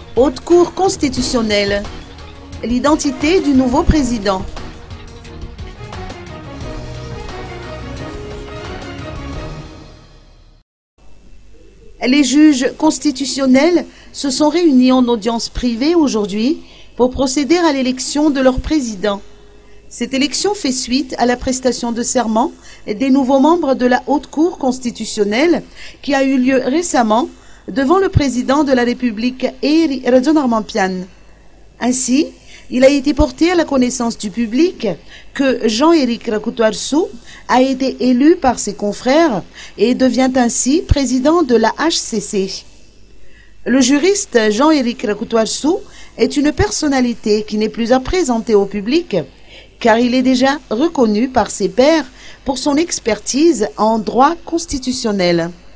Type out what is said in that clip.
Haute Cour constitutionnelle. L'identité du nouveau président. Les juges constitutionnels se sont réunis en audience privée aujourd'hui pour procéder à l'élection de leur président. Cette élection fait suite à la prestation de serment des nouveaux membres de la Haute Cour constitutionnelle qui a eu lieu récemment devant le président de la République, Eri Radjonarmampian. Ainsi, il a été porté à la connaissance du public que Jean-Éric Rakutwarsou a été élu par ses confrères et devient ainsi président de la HCC. Le juriste Jean-Éric Rakutwarsou est une personnalité qui n'est plus à présenter au public car il est déjà reconnu par ses pairs pour son expertise en droit constitutionnel.